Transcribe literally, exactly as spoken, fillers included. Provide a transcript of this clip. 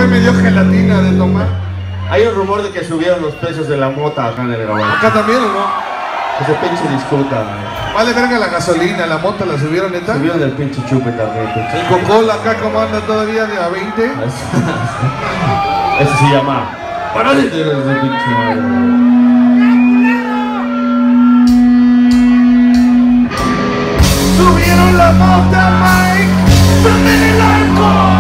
me dio gelatina de tomar. Hay un rumor de que subieron los precios de la mota acá en el Gabán. ¿Acá también o no? Que se pinche disfruta. Vale verga la gasolina, la mota la subieron, ¿neta? Subieron el pinche chupe también. Pinche. El Coca-Cola acá como anda todavía de a veinte. Eso se llama. Parásite de pinche madre. Subieron la mota, Mike. También el alcohol.